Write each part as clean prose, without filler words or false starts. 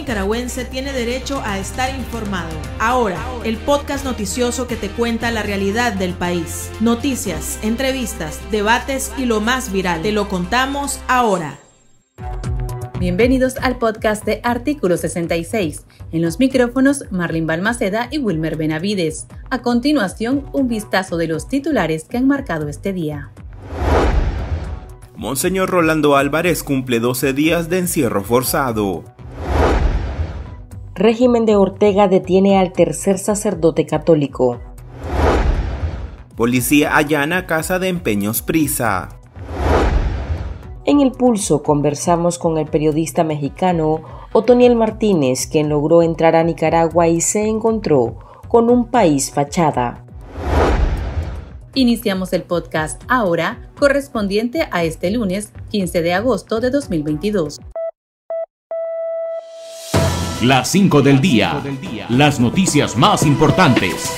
nicaragüense tiene derecho a estar informado. Ahora, el podcast noticioso que te cuenta la realidad del país. Noticias, entrevistas, debates y lo más viral. Te lo contamos ahora. Bienvenidos al podcast de Artículo 66. En los micrófonos, Marlene Balmaceda y Wilmer Benavides. A continuación, un vistazo de los titulares que han marcado este día. Monseñor Rolando Álvarez cumple 12 días de encierro forzado. Régimen de Ortega detiene al tercer sacerdote católico. Policía allana casa de empeños Prisa. En El Pulso conversamos con el periodista mexicano Otoniel Martínez, quien logró entrar a Nicaragua y se encontró con un país fachada. Iniciamos el podcast ahora, correspondiente a este lunes 15 de agosto de 2022. Las 5 del día. Las noticias más importantes.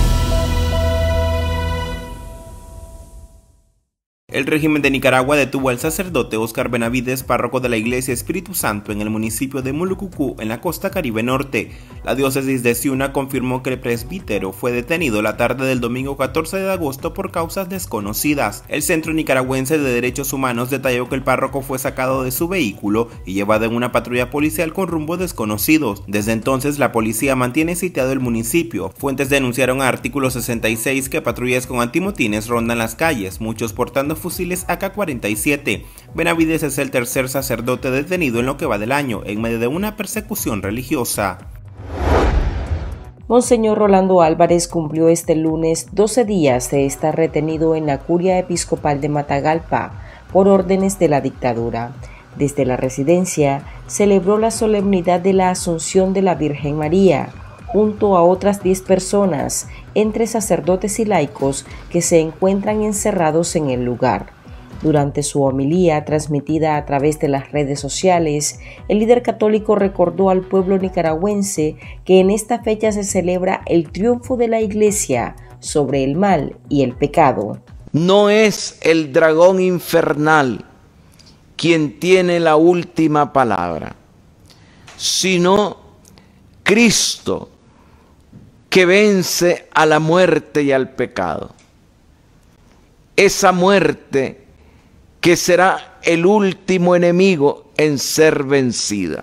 El régimen de Nicaragua detuvo al sacerdote Oscar Benavides, párroco de la Iglesia Espíritu Santo en el municipio de Mulucucú, en la costa Caribe Norte. La diócesis de Ciuna confirmó que el presbítero fue detenido la tarde del domingo 14 de agosto por causas desconocidas. El Centro Nicaragüense de Derechos Humanos detalló que el párroco fue sacado de su vehículo y llevado en una patrulla policial con rumbo desconocidos. Desde entonces, la policía mantiene sitiado el municipio. Fuentes denunciaron a Artículo 66 que patrullas con antimotines rondan las calles, muchos portando fusiles AK-47. Benavides es el tercer sacerdote detenido en lo que va del año, en medio de una persecución religiosa. Monseñor Rolando Álvarez cumplió este lunes 12 días de estar retenido en la Curia Episcopal de Matagalpa por órdenes de la dictadura. Desde la residencia celebró la solemnidad de la Asunción de la Virgen María, junto a otras 10 personas, entre sacerdotes y laicos que se encuentran encerrados en el lugar. Durante su homilía, transmitida a través de las redes sociales, el líder católico recordó al pueblo nicaragüense que en esta fecha se celebra el triunfo de la Iglesia sobre el mal y el pecado. No es el dragón infernal quien tiene la última palabra, sino Cristo, que vence a la muerte y al pecado. Esa muerte que será el último enemigo en ser vencida.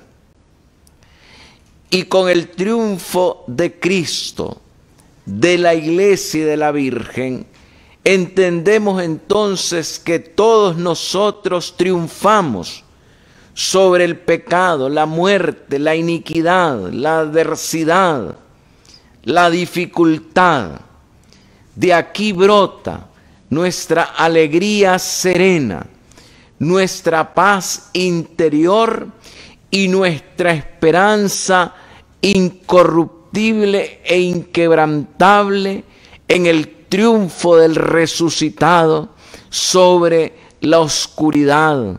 Y con el triunfo de Cristo, de la Iglesia y de la Virgen, entendemos entonces que todos nosotros triunfamos sobre el pecado, la muerte, la iniquidad, la adversidad, la dificultad. De aquí brota nuestra alegría serena, nuestra paz interior y nuestra esperanza incorruptible e inquebrantable en el triunfo del resucitado sobre la oscuridad.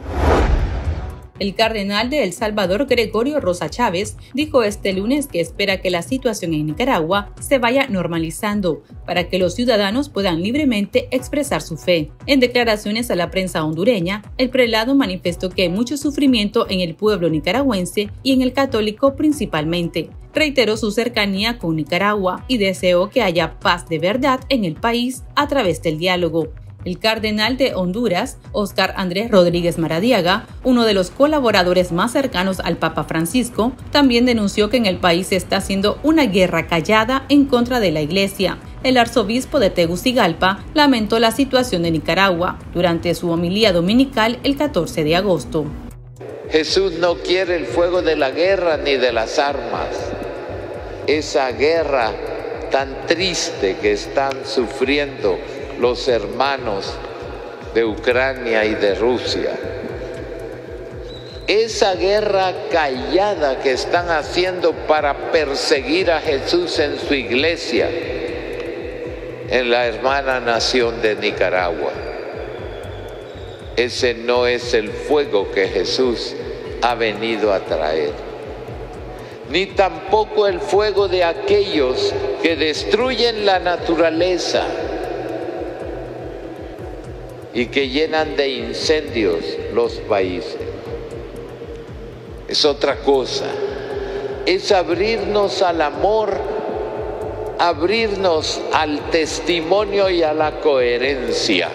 El cardenal de El Salvador, Gregorio Rosa Chávez, dijo este lunes que espera que la situación en Nicaragua se vaya normalizando para que los ciudadanos puedan libremente expresar su fe. En declaraciones a la prensa hondureña, el prelado manifestó que hay mucho sufrimiento en el pueblo nicaragüense y en el católico principalmente. Reiteró su cercanía con Nicaragua y deseó que haya paz de verdad en el país a través del diálogo. El cardenal de Honduras, Óscar Andrés Rodríguez Maradiaga, uno de los colaboradores más cercanos al Papa Francisco, también denunció que en el país se está haciendo una guerra callada en contra de la Iglesia. El arzobispo de Tegucigalpa lamentó la situación de Nicaragua durante su homilía dominical el 14 de agosto. Jesús no quiere el fuego de la guerra ni de las armas. Esa guerra tan triste que están sufriendo los hermanos de Ucrania y de Rusia. Esa guerra callada que están haciendo para perseguir a Jesús en su iglesia, en la hermana nación de Nicaragua. Ese no es el fuego que Jesús ha venido a traer. Ni tampoco el fuego de aquellos que destruyen la naturaleza y que llenan de incendios los países. Es otra cosa. es abrirnos al amor, abrirnos al testimonio y a la coherencia.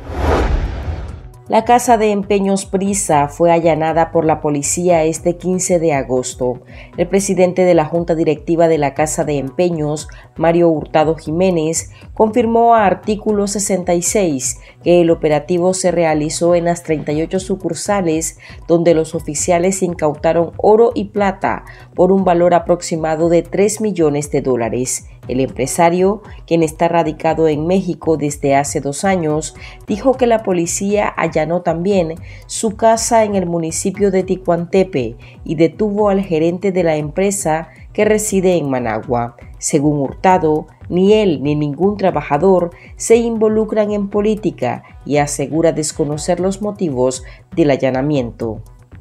La casa de empeños Prisa fue allanada por la policía este 15 de agosto. El presidente de la Junta Directiva de la Casa de Empeños, Mario Hurtado Jiménez, confirmó a Artículo 66 que el operativo se realizó en las 38 sucursales donde los oficiales incautaron oro y plata por un valor aproximado de $3 millones. El empresario, quien está radicado en México desde hace 2 años, dijo que la policía allanó también su casa en el municipio de Ticuantepe y detuvo al gerente de la empresa que reside en Managua. Según Hurtado, ni él ni ningún trabajador se involucran en política y asegura desconocer los motivos del allanamiento.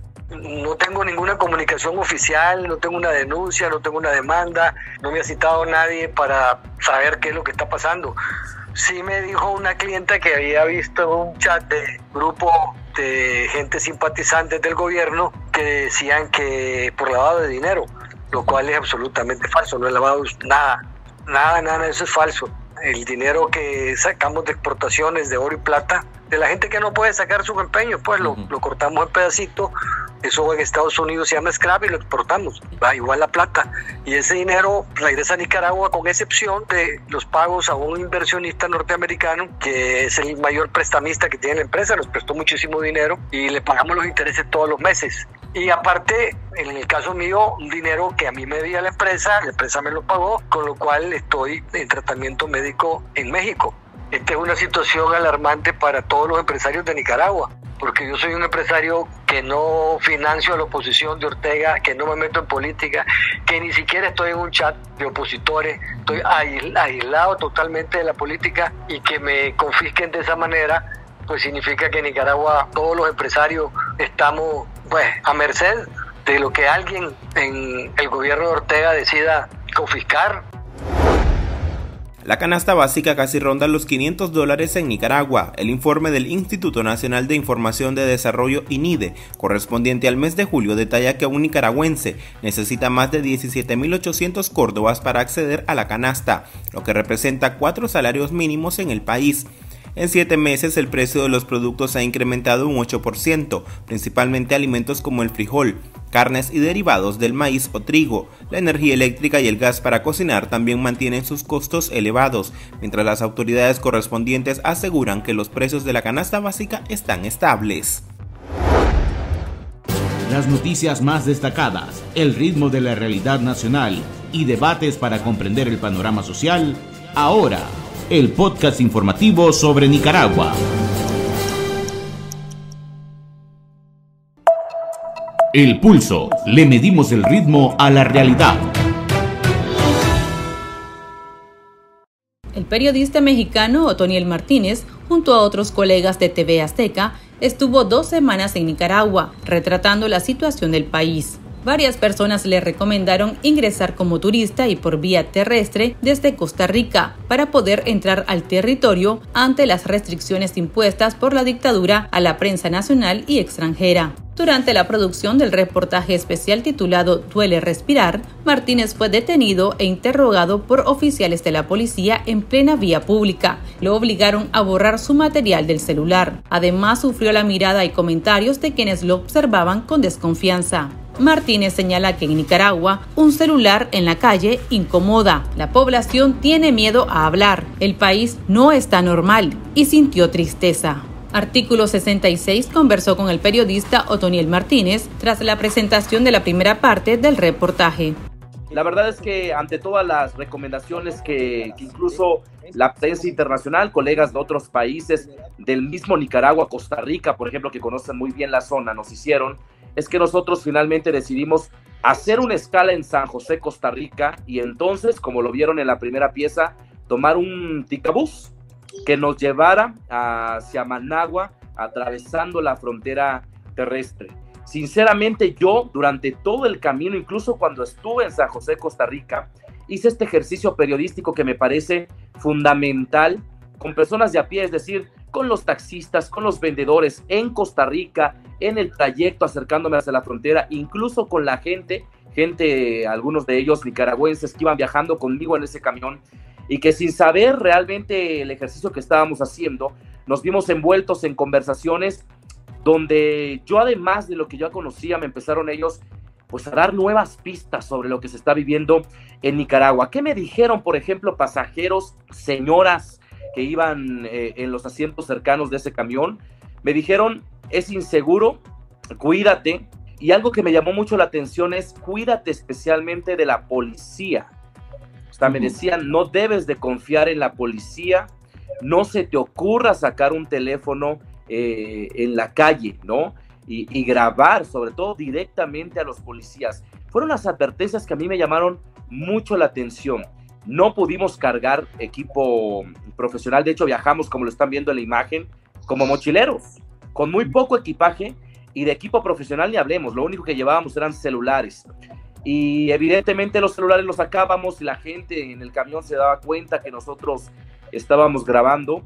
No tengo ninguna comunicación oficial, no tengo una denuncia, no tengo una demanda, no me ha citado nadie para saber qué es lo que está pasando. Sí me dijo una clienta que había visto un chat de grupo de gente simpatizante del gobierno que decían que por lavado de dinero, lo cual es absolutamente falso, no he lavado nada, eso es falso. El dinero que sacamos de exportaciones de oro y plata, de la gente que no puede sacar sus empeños, pues lo cortamos en pedacitos. Eso en Estados Unidos se llama scrap y lo exportamos, va igual la plata. Y ese dinero regresa a Nicaragua con excepción de los pagos a un inversionista norteamericano que es el mayor prestamista que tiene la empresa, nos prestó muchísimo dinero y le pagamos los intereses todos los meses. Y aparte, en el caso mío, un dinero que a mí me debía la empresa me lo pagó, con lo cual estoy en tratamiento médico en México. Esta es una situación alarmante para todos los empresarios de Nicaragua, porque yo soy un empresario que no financio a la oposición de Ortega, que no me meto en política, que ni siquiera estoy en un chat de opositores, estoy aislado totalmente de la política, y que me confisquen de esa manera, pues significa que en Nicaragua todos los empresarios estamos pues a merced de lo que alguien en el gobierno de Ortega decida confiscar. La canasta básica casi ronda los $500 en Nicaragua. El informe del Instituto Nacional de Información de Desarrollo INIDE, correspondiente al mes de julio, detalla que un nicaragüense necesita más de 17.800 córdobas para acceder a la canasta, lo que representa 4 salarios mínimos en el país. En 7 meses el precio de los productos ha incrementado un 8%, principalmente alimentos como el frijol, carnes y derivados del maíz o trigo. La energía eléctrica y el gas para cocinar también mantienen sus costos elevados, mientras las autoridades correspondientes aseguran que los precios de la canasta básica están estables. Las noticias más destacadas, el ritmo de la realidad nacional y debates para comprender el panorama social, ahora. El podcast informativo sobre Nicaragua. El Pulso. Le medimos el ritmo a la realidad. El periodista mexicano Otoniel Martínez, junto a otros colegas de TV Azteca, estuvo 2 semanas en Nicaragua, retratando la situación del país. Varias personas le recomendaron ingresar como turista y por vía terrestre desde Costa Rica para poder entrar al territorio ante las restricciones impuestas por la dictadura a la prensa nacional y extranjera. Durante la producción del reportaje especial titulado Duele respirar, Martínez fue detenido e interrogado por oficiales de la policía en plena vía pública. Lo obligaron a borrar su material del celular. Además, sufrió la mirada y comentarios de quienes lo observaban con desconfianza. Martínez señala que en Nicaragua, un celular en la calle incomoda. La población tiene miedo a hablar. El país no está normal y sintió tristeza. Artículo 66 conversó con el periodista Otoniel Martínez tras la presentación de la primera parte del reportaje. La verdad es que ante todas las recomendaciones que incluso la prensa internacional, colegas de otros países, del mismo Nicaragua, Costa Rica, por ejemplo, que conocen muy bien la zona, nos hicieron, es que nosotros finalmente decidimos hacer una escala en San José, Costa Rica, y entonces, como lo vieron en la primera pieza, tomar un ticabús que nos llevara hacia Managua, atravesando la frontera terrestre. Sinceramente, yo durante todo el camino, incluso cuando estuve en San José, Costa Rica, hice este ejercicio periodístico que me parece fundamental con personas de a pie, es decir, con los taxistas, con los vendedores en Costa Rica, en el trayecto acercándome hacia la frontera, incluso con la gente gente, algunos de ellos nicaragüenses que iban viajando conmigo en ese camión y que sin saber realmente el ejercicio que estábamos haciendo, nos vimos envueltos en conversaciones donde yo, además de lo que yo conocía, me empezaron ellos pues a dar nuevas pistas sobre lo que se está viviendo en Nicaragua. ¿Qué me dijeron, por ejemplo, pasajeros, señoras que iban en los asientos cercanos de ese camión? Me dijeron, es inseguro, cuídate. Y algo que me llamó mucho la atención es, cuídate especialmente de la policía. O sea, me decían, no debes de confiar en la policía, no se te ocurra sacar un teléfono en la calle, ¿no? Y grabar, sobre todo directamente a los policías. Fueron las advertencias que a mí me llamaron mucho la atención. No pudimos cargar equipo profesional, de hecho viajamos, como lo están viendo en la imagen, como mochileros, con muy poco equipaje, y de equipo profesional ni hablemos, lo único que llevábamos eran celulares. Y evidentemente los celulares los sacábamos y la gente en el camión se daba cuenta que nosotros estábamos grabando.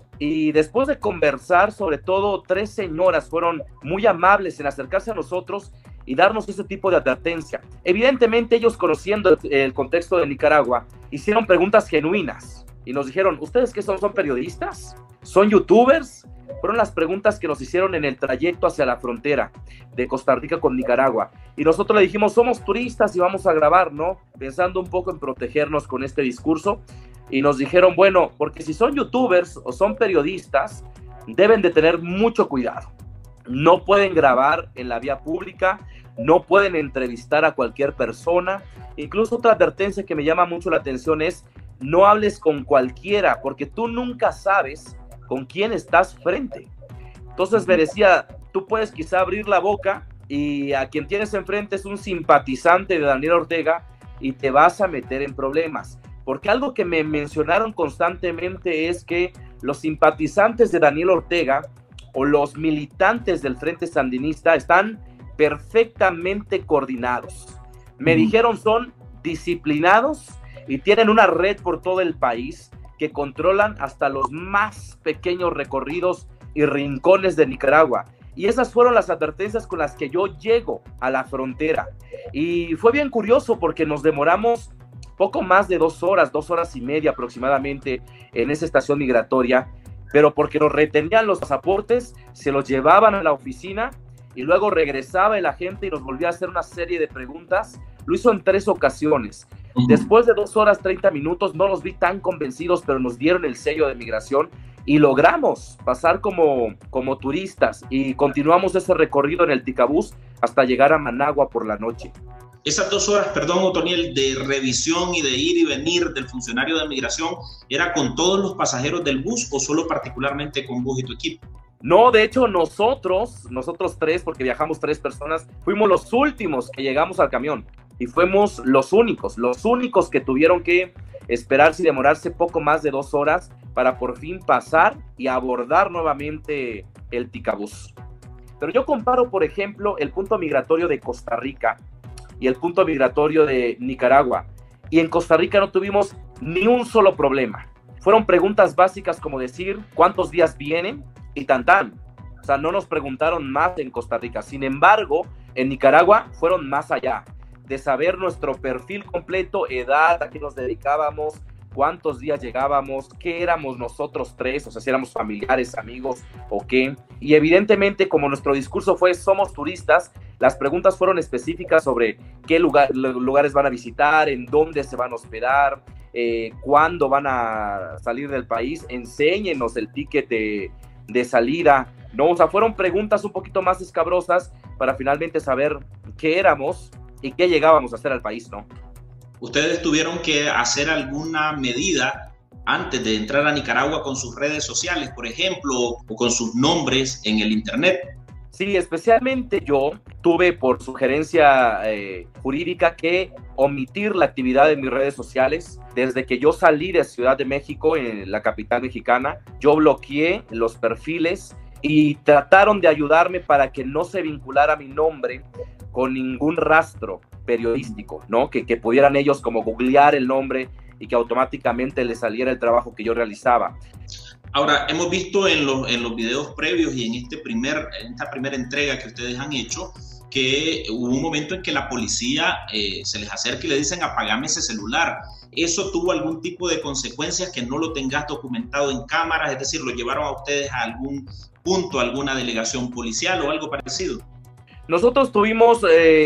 Y después de conversar, sobre todo 3 señoras fueron muy amables en acercarse a nosotros y darnos ese tipo de advertencia. Evidentemente ellos, conociendo el contexto de Nicaragua, hicieron preguntas genuinas y nos dijeron, ¿ustedes qué son? ¿Son periodistas? ¿Son youtubers? Fueron las preguntas que nos hicieron en el trayecto hacia la frontera de Costa Rica con Nicaragua. Y nosotros le dijimos, somos turistas y vamos a grabar, ¿no? Pensando un poco en protegernos con este discurso. Y nos dijeron, bueno, porque si son youtubers o son periodistas, deben de tener mucho cuidado. No pueden grabar en la vía pública, no pueden entrevistar a cualquier persona. Incluso otra advertencia que me llama mucho la atención es, no hables con cualquiera, porque tú nunca sabes con quién estás frente. Entonces me decía, tú puedes quizá abrir la boca y a quien tienes enfrente es un simpatizante de Daniel Ortega y te vas a meter en problemas. Porque algo que me mencionaron constantemente es que los simpatizantes de Daniel Ortega o los militantes del Frente Sandinista están perfectamente coordinados. Me dijeron, son disciplinados y tienen una red por todo el país que controlan hasta los más pequeños recorridos y rincones de Nicaragua. Y esas fueron las advertencias con las que yo llego a la frontera. Y fue bien curioso porque nos demoramos poco más de 2 horas, 2 horas y media aproximadamente en esa estación migratoria, pero porque nos retenían los pasaportes, se los llevaban a la oficina y luego regresaba el agente y nos volvía a hacer una serie de preguntas. Lo hizo en 3 ocasiones. Después de 2 horas 30 minutos no los vi tan convencidos, pero nos dieron el sello de migración y logramos pasar como turistas y continuamos ese recorrido en el Ticabús hasta llegar a Managua por la noche. Esas 2 horas, perdón, Otoniel, de revisión y de ir y venir del funcionario de migración, ¿era con todos los pasajeros del bus o solo particularmente con vos y tu equipo? No, de hecho nosotros 3, porque viajamos 3 personas, fuimos los últimos que llegamos al camión y fuimos los únicos que tuvieron que esperarse y demorarse poco más de 2 horas para por fin pasar y abordar nuevamente el Ticabús. Pero yo comparo, por ejemplo, el punto migratorio de Costa Rica y el punto migratorio de Nicaragua. Y en Costa Rica no tuvimos ni un solo problema. Fueron preguntas básicas como decir cuántos días vienen y tan. O sea, no nos preguntaron más en Costa Rica. Sin embargo, en Nicaragua fueron más allá de saber nuestro perfil completo, edad, a qué nos dedicábamos, cuántos días llegábamos, qué éramos nosotros 3, o sea, si éramos familiares, amigos o qué. Y evidentemente, como nuestro discurso fue somos turistas, las preguntas fueron específicas sobre qué lugares van a visitar, en dónde se van a hospedar, cuándo van a salir del país, enséñenos el ticket de salida, ¿no? O sea, fueron preguntas un poquito más escabrosas para finalmente saber qué éramos y qué llegábamos a hacer al país, ¿no? ¿Ustedes tuvieron que hacer alguna medida antes de entrar a Nicaragua con sus redes sociales, por ejemplo, o con sus nombres en el internet? Sí, especialmente yo tuve por sugerencia jurídica que omitir la actividad de mis redes sociales. Desde que yo salí de Ciudad de México, en la capital mexicana, yo bloqueé los perfiles y trataron de ayudarme para que no se vinculara mi nombre con ningún rastro periodístico, ¿no? Que pudieran ellos como googlear el nombre y que automáticamente les saliera el trabajo que yo realizaba. Ahora, hemos visto en los videos previos y en esta primera entrega que ustedes han hecho, que hubo un momento en que la policía se les acerca y le dicen apagame ese celular. ¿Eso tuvo algún tipo de consecuencias que no lo tengas documentado en cámaras? Es decir, ¿lo llevaron a ustedes a algún punto, a alguna delegación policial o algo parecido? Nosotros tuvimos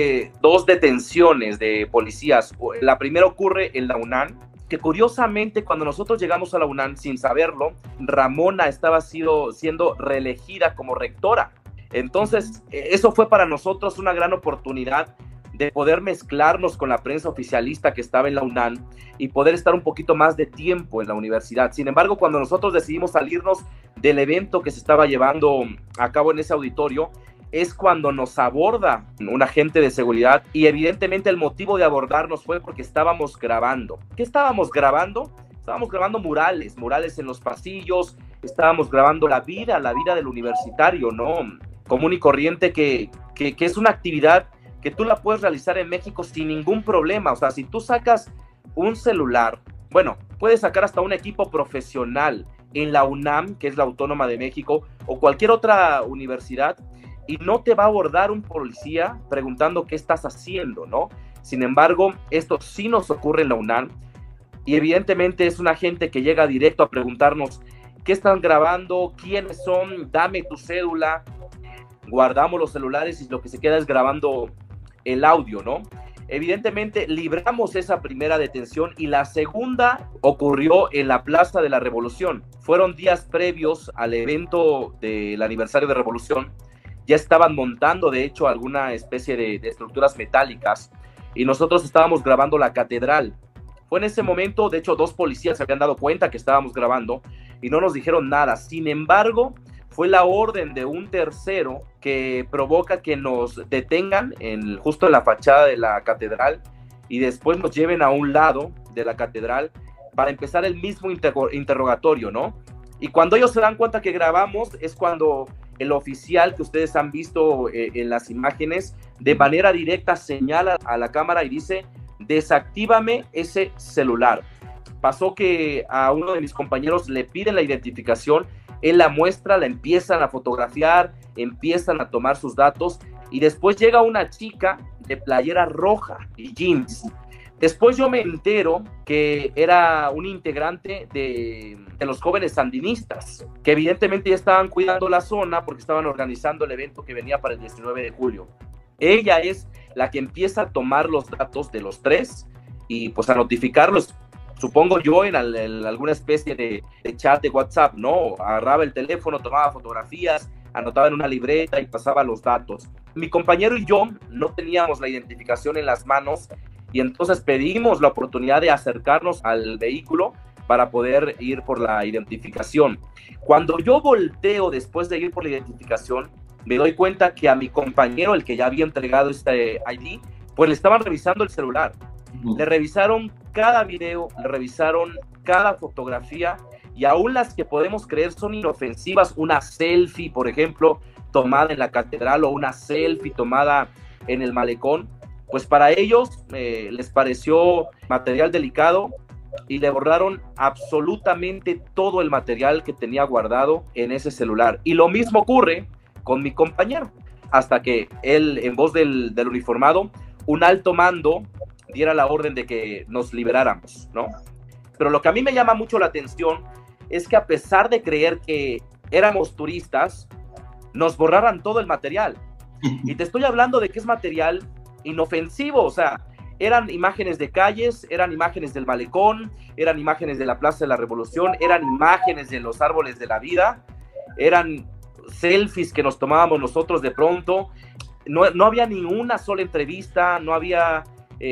2 detenciones de policías. La primera ocurre en la UNAM, que curiosamente cuando nosotros llegamos a la UNAM sin saberlo, Ramona estaba siendo reelegida como rectora. Entonces, eso fue para nosotros una gran oportunidad de poder mezclarnos con la prensa oficialista que estaba en la UNAM y poder estar un poquito más de tiempo en la universidad. Sin embargo, cuando nosotros decidimos salirnos del evento que se estaba llevando a cabo en ese auditorio, es cuando nos aborda un agente de seguridad y evidentemente el motivo de abordarnos fue porque estábamos grabando. ¿Qué estábamos grabando? Estábamos grabando murales en los pasillos, estábamos grabando la vida del universitario, ¿no? Común y corriente que es una actividad que tú la puedes realizar en México sin ningún problema. O sea, si tú sacas un celular, bueno, puedes sacar hasta un equipo profesional en la UNAM, que es la Autónoma de México, o cualquier otra universidad, y no te va a abordar un policía preguntando qué estás haciendo, ¿no? Sin embargo, esto sí nos ocurre en la UNAM, y evidentemente es una gente que llega directo a preguntarnos qué están grabando, quiénes son, dame tu cédula. Guardamos los celulares y lo que se queda es grabando el audio, ¿no? Evidentemente libramos esa primera detención y la segunda ocurrió en la Plaza de la Revolución. Fueron días previos al evento del aniversario de Revolución. Ya estaban montando, de hecho, alguna especie de estructuras metálicas y nosotros estábamos grabando la catedral. Fue en ese momento, de hecho, 2 policías se habían dado cuenta que estábamos grabando y no nos dijeron nada. Sin embargo, fue la orden de un tercero que provoca que nos detengan justo en la fachada de la catedral y después nos lleven a un lado de la catedral para empezar el mismo interrogatorio, ¿no? Y cuando ellos se dan cuenta que grabamos es cuando el oficial que ustedes han visto en las imágenes de manera directa señala a la cámara y dice: desactívame ese celular. Pasó que a uno de mis compañeros le piden la identificación, él la muestra, la empiezan a fotografiar, empiezan a tomar sus datos y después llega una chica de playera roja y jeans. Después yo me entero que era un integrante de los jóvenes sandinistas, que evidentemente ya estaban cuidando la zona porque estaban organizando el evento que venía para el 19 de julio. Ella es la que empieza a tomar los datos de los 3 y pues a notificarlos, supongo yo, en alguna especie de chat de WhatsApp, ¿no? Agarraba el teléfono, tomaba fotografías, anotaba en una libreta y pasaba los datos. Mi compañero y yo no teníamos la identificación en las manos y entonces pedimos la oportunidad de acercarnos al vehículo para poder ir por la identificación. Cuando yo volteo después de ir por la identificación, me doy cuenta que a mi compañero, el que ya había entregado este ID, pues le estaban revisando el celular. Le revisaron cada video, le revisaron cada fotografía y aún las que podemos creer son inofensivas, una selfie, por ejemplo, tomada en la catedral o una selfie tomada en el malecón, pues para ellos les pareció material delicado y le borraron absolutamente todo el material que tenía guardado en ese celular. Y lo mismo ocurre con mi compañero, hasta que él, en voz del uniformado, un alto mando diera la orden de que nos liberáramos, ¿no? Pero lo que a mí me llama mucho la atención es que a pesar de creer que éramos turistas, nos borraran todo el material. Y te estoy hablando de que es material inofensivo, o sea, eran imágenes de calles, eran imágenes del malecón, eran imágenes de la Plaza de la Revolución, eran imágenes de los árboles de la vida, eran selfies que nos tomábamos nosotros de pronto. No había ni una sola entrevista, no había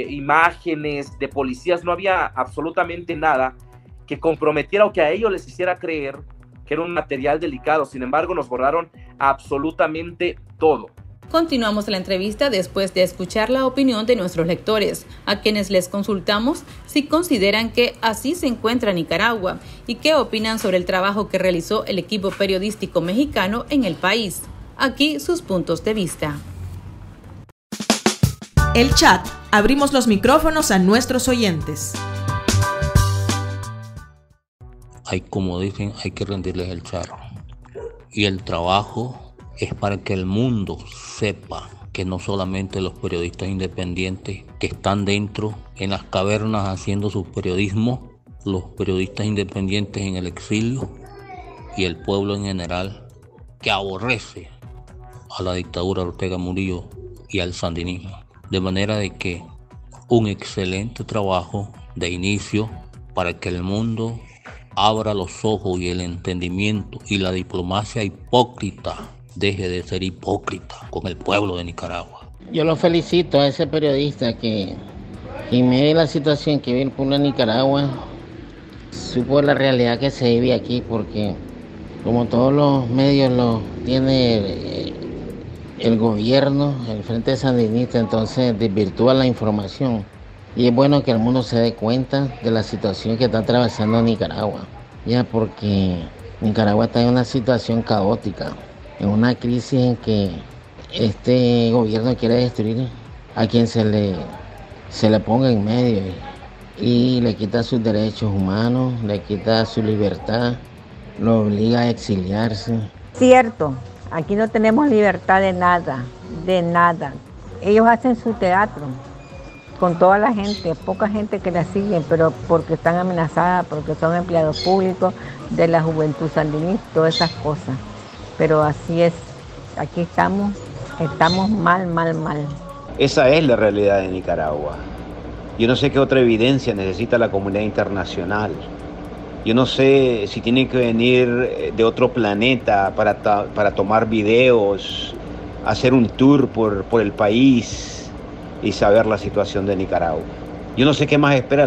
imágenes de policías, no había absolutamente nada que comprometiera o que a ellos les hiciera creer que era un material delicado. Sin embargo, nos borraron absolutamente todo. Continuamos la entrevista después de escuchar la opinión de nuestros lectores, a quienes les consultamos si consideran que así se encuentra Nicaragua y qué opinan sobre el trabajo que realizó el equipo periodístico mexicano en el país. Aquí sus puntos de vista. El chat. Abrimos los micrófonos a nuestros oyentes. Como dicen, hay que rendirles el charro. Y el trabajo es para que el mundo sepa que no solamente los periodistas independientes que están dentro en las cavernas haciendo su periodismo, los periodistas independientes en el exilio y el pueblo en general que aborrece a la dictadura de Ortega Murillo y al sandinismo. De manera de que un excelente trabajo de inicio para que el mundo abra los ojos y el entendimiento y la diplomacia hipócrita deje de ser hipócrita con el pueblo de Nicaragua. Yo lo felicito a ese periodista que en medio de la situación que vive el pueblo de Nicaragua supo la realidad que se vive aquí, porque como todos los medios lo tiene el gobierno, el Frente Sandinista, entonces desvirtúa la información. Y es bueno que el mundo se dé cuenta de la situación que está atravesando Nicaragua, ya porque Nicaragua está en una situación caótica, en una crisis en que este gobierno quiere destruir a quien se le ponga en medio y le quita sus derechos humanos, le quita su libertad, lo obliga a exiliarse. Cierto, aquí no tenemos libertad de nada, de nada. Ellos hacen su teatro con toda la gente, poca gente que la siguen, pero porque están amenazadas, porque son empleados públicos de la juventud sandinista, todas esas cosas. Pero así es, aquí estamos mal. Esa es la realidad de Nicaragua. Yo no sé qué otra evidencia necesita la comunidad internacional. Yo no sé si tienen que venir de otro planeta para tomar videos, hacer un tour por el país y saber la situación de Nicaragua. Yo no sé qué más espera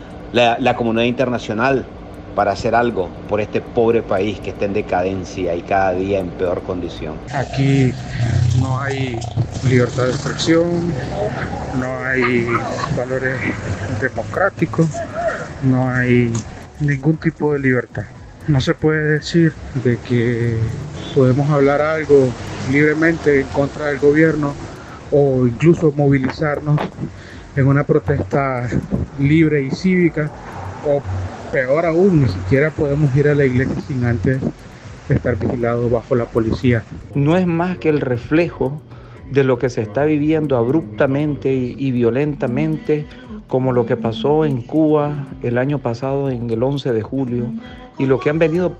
la comunidad internacional para hacer algo por este pobre país que está en decadencia y cada día en peor condición. Aquí no hay libertad de expresión, no hay valores democráticos, no hay ningún tipo de libertad. No se puede decir de que podemos hablar algo libremente en contra del gobierno o incluso movilizarnos en una protesta libre y cívica, o peor aún, ni siquiera podemos ir a la iglesia sin antes estar vigilados bajo la policía. No es más que el reflejo de lo que se está viviendo abruptamente y violentamente, como lo que pasó en Cuba el año pasado, en el 11 de julio, y lo que han venido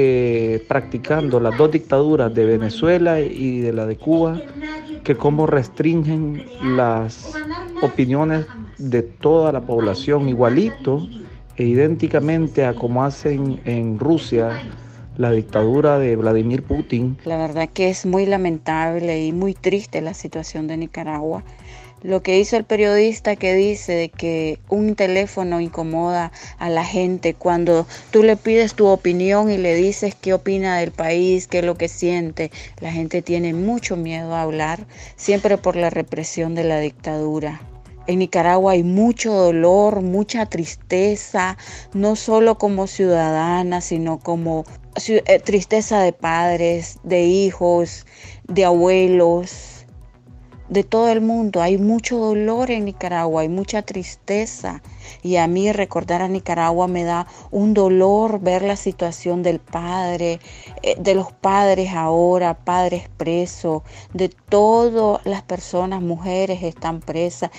practicando las dos dictaduras de Venezuela y de la de Cuba, que cómo restringen las opiniones de toda la población igualito e idénticamente a como hacen en Rusia la dictadura de Vladimir Putin. La verdad que es muy lamentable y muy triste la situación de Nicaragua. Lo que hizo el periodista que dice de que un teléfono incomoda a la gente cuando tú le pides tu opinión y le dices qué opina del país, qué es lo que siente. La gente tiene mucho miedo a hablar, siempre por la represión de la dictadura. En Nicaragua hay mucho dolor, mucha tristeza, no solo como ciudadana, sino como tristeza de padres, de hijos, de abuelos, de todo el mundo. Hay mucho dolor en Nicaragua, hay mucha tristeza. Y a mí recordar a Nicaragua me da un dolor ver la situación del padre, de los padres ahora, padres presos, de todas las personas, mujeres están presas,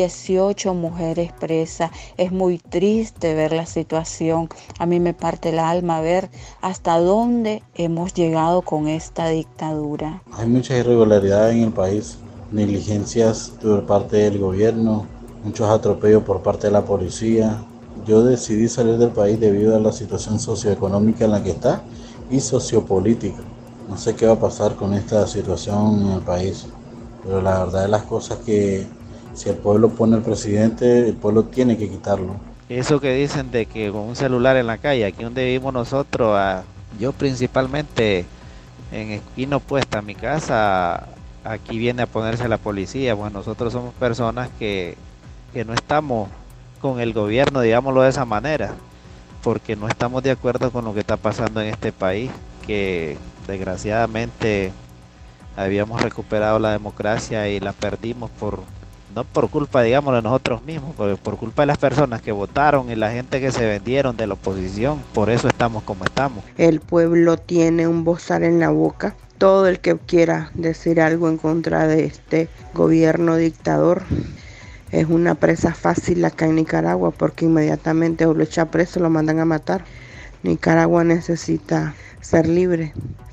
18 mujeres presas. Es muy triste ver la situación. A mí me parte el alma ver hasta dónde hemos llegado con esta dictadura. Hay muchas irregularidades en el país, negligencias por parte del gobierno, muchos atropellos por parte de la policía. Yo decidí salir del país debido a la situación socioeconómica en la que está y sociopolítica. No sé qué va a pasar con esta situación en el país, pero la verdad de las cosas es que si el pueblo pone al presidente, el pueblo tiene que quitarlo. Eso que dicen de que con un celular en la calle, aquí donde vivimos nosotros, yo principalmente en esquina opuesta a mi casa, aquí viene a ponerse la policía. Pues nosotros somos personas que no estamos con el gobierno, digámoslo de esa manera, porque no estamos de acuerdo con lo que está pasando en este país, que desgraciadamente habíamos recuperado la democracia y la perdimos por no por culpa, digamos, de nosotros mismos, por culpa de las personas que votaron y la gente que se vendieron de la oposición, por eso estamos como estamos. El pueblo tiene un bozal en la boca. Todo el que quiera decir algo en contra de este gobierno dictador es una presa fácil acá en Nicaragua, porque inmediatamente o lo echa preso, lo mandan a matar. Nicaragua necesita ser libre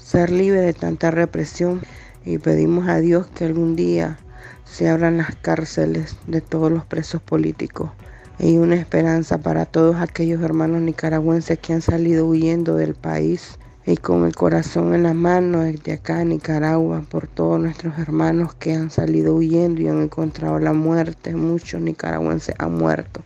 de tanta represión, y pedimos a Dios que algún día se abran las cárceles de todos los presos políticos, y una esperanza para todos aquellos hermanos nicaragüenses que han salido huyendo del país, y con el corazón en la mano desde acá en Nicaragua por todos nuestros hermanos que han salido huyendo y han encontrado la muerte. Muchos nicaragüenses han muerto.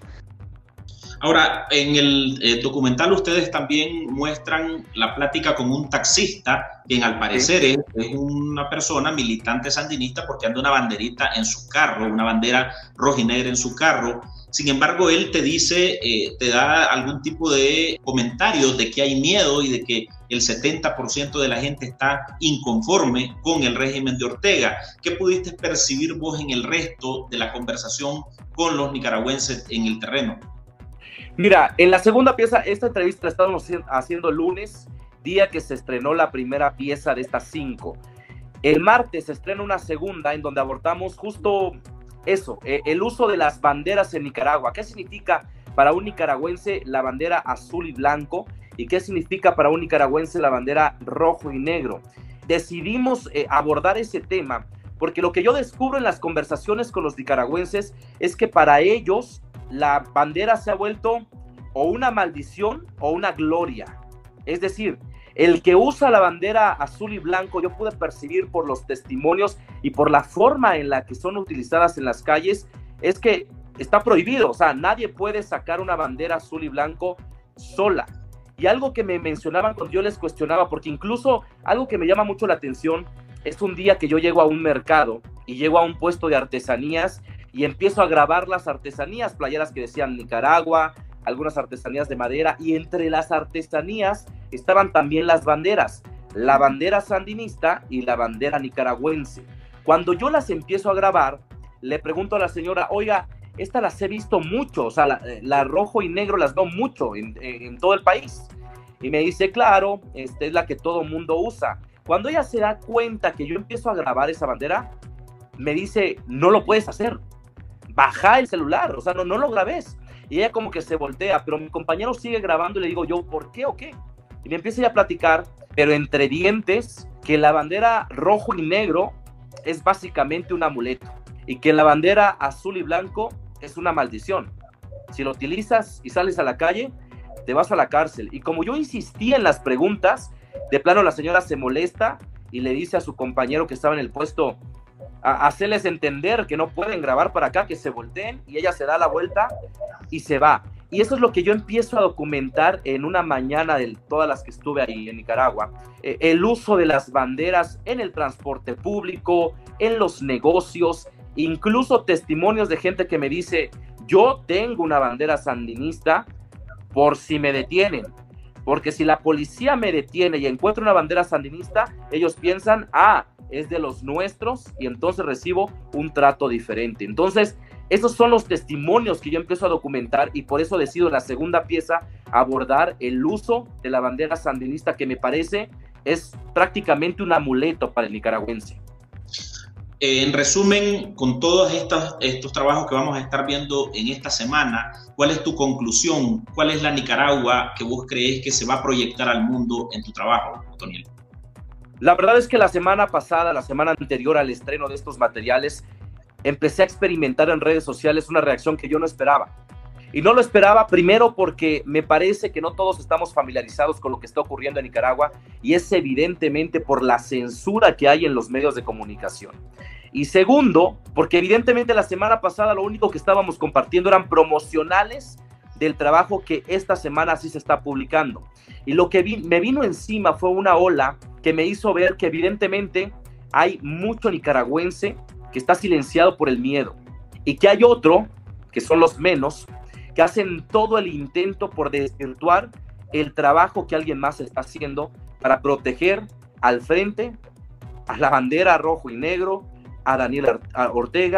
Ahora, en el documental ustedes también muestran la plática con un taxista, quien al parecer es una persona militante sandinista porque anda una banderita en su carro, una bandera roja y negra en su carro. Sin embargo, él te dice, te da algún tipo de comentarios de que hay miedo y de que el 70% de la gente está inconforme con el régimen de Ortega. ¿Qué pudiste percibir vos en el resto de la conversación con los nicaragüenses en el terreno? Mira, en la segunda pieza, esta entrevista la estábamos haciendo el lunes, día que se estrenó la primera pieza de estas 5. El martes se estrena una segunda en donde abordamos justo eso, el uso de las banderas en Nicaragua. ¿Qué significa para un nicaragüense la bandera azul y blanco? ¿Y qué significa para un nicaragüense la bandera rojo y negro? Decidimos abordar ese tema porque lo que yo descubro en las conversaciones con los nicaragüenses es que para ellos la bandera se ha vuelto o una maldición o una gloria. Es decir, el que usa la bandera azul y blanco, yo pude percibir por los testimonios y por la forma en la que son utilizadas en las calles, es que está prohibido. O sea, nadie puede sacar una bandera azul y blanco sola. Y algo que me mencionaban cuando yo les cuestionaba, porque incluso algo que me llama mucho la atención, es un día que yo llego a un mercado y llego a un puesto de artesanías y empiezo a grabar las artesanías, playeras que decían Nicaragua, algunas artesanías de madera, y entre las artesanías estaban también las banderas, la bandera sandinista y la bandera nicaragüense. Cuando yo las empiezo a grabar, le pregunto a la señora, oiga, estas las he visto mucho, o sea, la rojo y negro las veo mucho en todo el país. Y me dice, claro, esta es la que todo mundo usa. Cuando ella se da cuenta que yo empiezo a grabar esa bandera, me dice, no lo puedes hacer, baja el celular, o sea, no lo grabes. Y ella como que se voltea, pero mi compañero sigue grabando y le digo yo, ¿por qué o qué? Y me empieza ella a platicar, pero entre dientes, que la bandera rojo y negro es básicamente un amuleto y que la bandera azul y blanco es una maldición. Si lo utilizas y sales a la calle, te vas a la cárcel. Y como yo insistía en las preguntas, de plano la señora se molesta y le dice a su compañero que estaba en el puesto, a hacerles entender que no pueden grabar para acá, que se volteen, y ella se da la vuelta y se va. Y eso es lo que yo empiezo a documentar en una mañana de todas las que estuve ahí en Nicaragua. El uso de las banderas en el transporte público, en los negocios, incluso testimonios de gente que me dice, yo tengo una bandera sandinista por si me detienen. Porque si la policía me detiene y encuentro una bandera sandinista, ellos piensan, es de los nuestros, y entonces recibo un trato diferente. Entonces, esos son los testimonios que yo empiezo a documentar, y por eso decido en la segunda pieza abordar el uso de la bandera sandinista, que me parece es prácticamente un amuleto para el nicaragüense. En resumen, con todos estos trabajos que vamos a estar viendo en esta semana, ¿cuál es tu conclusión? ¿Cuál es la Nicaragua que vos crees que se va a proyectar al mundo en tu trabajo, Otoniel? La verdad es que la semana pasada, la semana anterior al estreno de estos materiales, empecé a experimentar en redes sociales una reacción que yo no esperaba. Y no lo esperaba primero porque me parece que no todos estamos familiarizados con lo que está ocurriendo en Nicaragua, y es evidentemente por la censura que hay en los medios de comunicación. Y segundo, porque evidentemente la semana pasada lo único que estábamos compartiendo eran promocionales del trabajo que esta semana sí se está publicando. Y lo que me vino encima fue una ola que me hizo ver que evidentemente hay mucho nicaragüense que está silenciado por el miedo, y que hay otro, que son los menos, que hacen todo el intento por desvirtuar el trabajo que alguien más está haciendo para proteger al frente, a la bandera rojo y negro, a Daniel Ortega,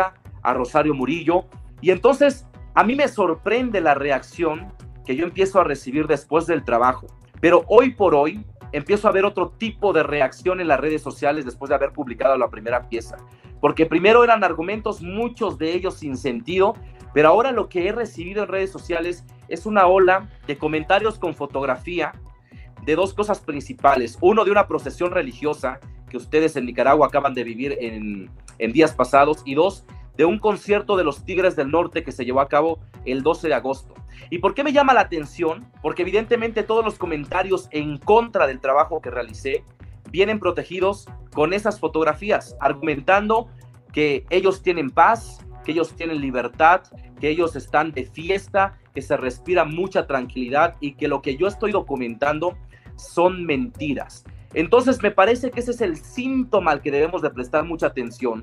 a Rosario Murillo. Y entonces a mí me sorprende la reacción que yo empiezo a recibir después del trabajo. Pero hoy por hoy empiezo a ver otro tipo de reacción en las redes sociales después de haber publicado la primera pieza. Porque primero eran argumentos, muchos de ellos sin sentido, pero ahora lo que he recibido en redes sociales es una ola de comentarios con fotografía de dos cosas principales. Uno, de una procesión religiosa que ustedes en Nicaragua acaban de vivir en días pasados, y dos, de un concierto de los Tigres del Norte que se llevó a cabo el 12 de agosto. ¿Y por qué me llama la atención? Porque evidentemente todos los comentarios en contra del trabajo que realicé vienen protegidos con esas fotografías, argumentando que ellos tienen paz, que ellos tienen libertad, que ellos están de fiesta, que se respira mucha tranquilidad y que lo que yo estoy documentando son mentiras. Entonces me parece que ese es el síntoma al que debemos de prestar mucha atención,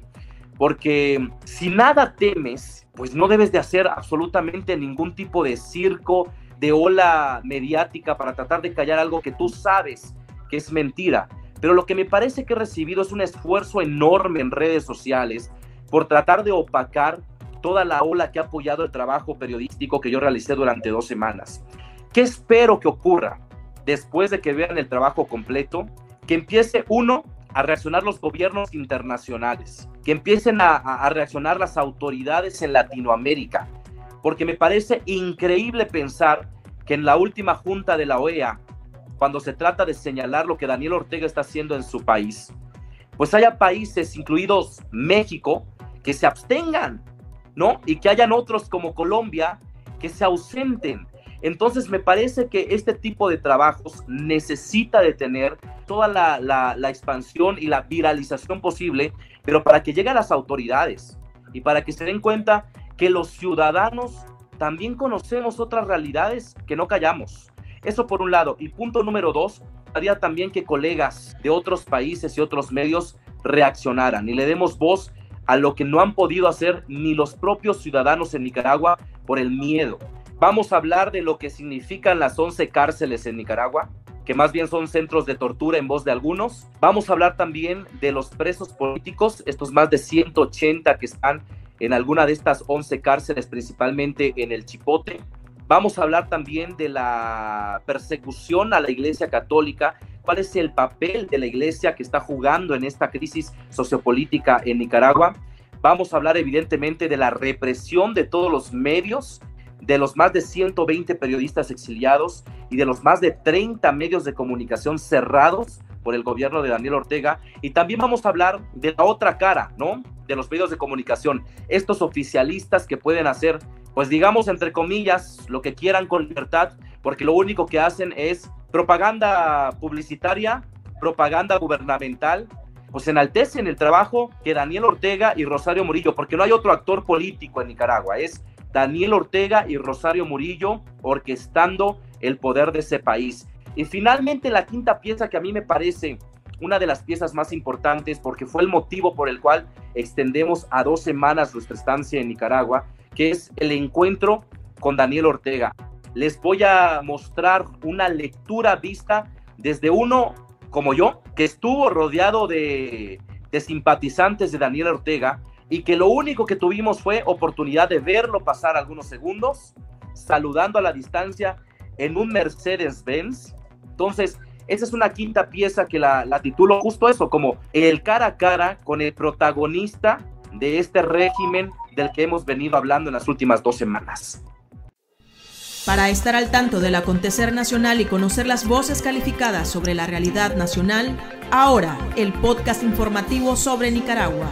porque si nada temes, pues no debes de hacer absolutamente ningún tipo de circo, de ola mediática para tratar de callar algo que tú sabes que es mentira. Pero lo que me parece que he recibido es un esfuerzo enorme en redes sociales por tratar de opacar toda la ola que ha apoyado el trabajo periodístico que yo realicé durante 2 semanas. ¿Qué espero que ocurra después de que vean el trabajo completo? Que empiece a reaccionar los gobiernos internacionales, que empiecen a reaccionar las autoridades en Latinoamérica, porque me parece increíble pensar que en la última junta de la OEA, cuando se trata de señalar lo que Daniel Ortega está haciendo en su país, pues haya países, incluidos México, que se abstengan, ¿no? Y que hayan otros como Colombia que se ausenten. Entonces me parece que este tipo de trabajos necesita de tener toda la expansión y la viralización posible, pero para que llegue a las autoridades y para que se den cuenta que los ciudadanos también conocemos otras realidades que no callamos. Eso por un lado. Y punto número 2, haría también que colegas de otros países y otros medios reaccionaran y le demos voz a lo que no han podido hacer ni los propios ciudadanos en Nicaragua por el miedo. Vamos a hablar de lo que significan las 11 cárceles en Nicaragua, que más bien son centros de tortura en voz de algunos. Vamos a hablar también de los presos políticos, estos más de 180 que están en alguna de estas 11 cárceles, principalmente en el Chipote. Vamos a hablar también de la persecución a la Iglesia Católica, cuál es el papel de la Iglesia que está jugando en esta crisis sociopolítica en Nicaragua. Vamos a hablar evidentemente de la represión de todos los medios, de los más de 120 periodistas exiliados y de los más de 30 medios de comunicación cerrados por el gobierno de Daniel Ortega. Y también vamos a hablar de la otra cara, ¿no?, de los medios de comunicación, estos oficialistas que pueden hacer, pues digamos, entre comillas, lo que quieran con libertad, porque lo único que hacen es propaganda publicitaria, propaganda gubernamental, pues enaltecen el trabajo que Daniel Ortega y Rosario Murillo, porque no hay otro actor político en Nicaragua, es Daniel Ortega y Rosario Murillo orquestando el poder de ese país. Y finalmente la quinta pieza, que a mí me parece una de las piezas más importantes, porque fue el motivo por el cual extendemos a 2 semanas nuestra estancia en Nicaragua, que es el encuentro con Daniel Ortega. Les voy a mostrar una lectura vista desde uno como yo, que estuvo rodeado de simpatizantes de Daniel Ortega, y que lo único que tuvimos fue oportunidad de verlo pasar algunos segundos, saludando a la distancia en un Mercedes-Benz. Entonces, esa es una quinta pieza que la titulo justo eso, como el cara a cara con el protagonista de este régimen del que hemos venido hablando en las últimas 2 semanas. Para estar al tanto del acontecer nacional y conocer las voces calificadas sobre la realidad nacional, ahora el podcast informativo sobre Nicaragua.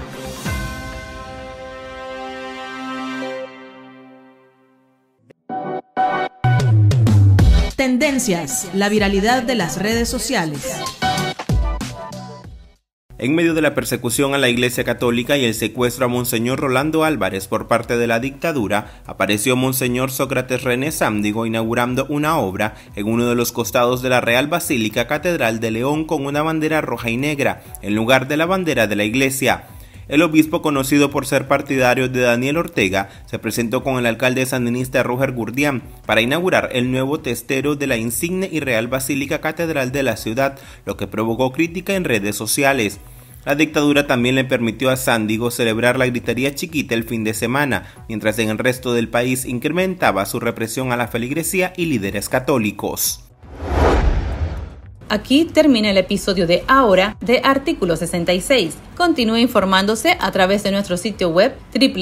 Tendencias, la viralidad de las redes sociales. En medio de la persecución a la Iglesia Católica y el secuestro a Monseñor Rolando Álvarez por parte de la dictadura, apareció Monseñor Sócrates René Sándigo inaugurando una obra en uno de los costados de la Real Basílica Catedral de León con una bandera roja y negra, en lugar de la bandera de la Iglesia. El obispo, conocido por ser partidario de Daniel Ortega, se presentó con el alcalde sandinista Roger Gurdián para inaugurar el nuevo testero de la insigne y Real Basílica Catedral de la ciudad, lo que provocó crítica en redes sociales. La dictadura también le permitió a Sándigo celebrar la gritería chiquita el fin de semana, mientras en el resto del país incrementaba su represión a la feligresía y líderes católicos. Aquí termina el episodio de Ahora de Artículo 66. Continúe informándose a través de nuestro sitio web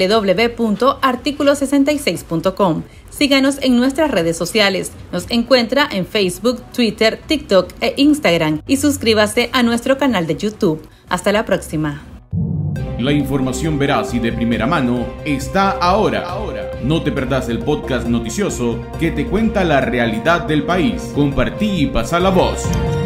www.articulo66.com. Síganos en nuestras redes sociales. Nos encuentra en Facebook, Twitter, TikTok e Instagram y suscríbase a nuestro canal de YouTube. Hasta la próxima. La información veraz y de primera mano está ahora. No te perdás el podcast noticioso que te cuenta la realidad del país. Compartí y pasa la voz.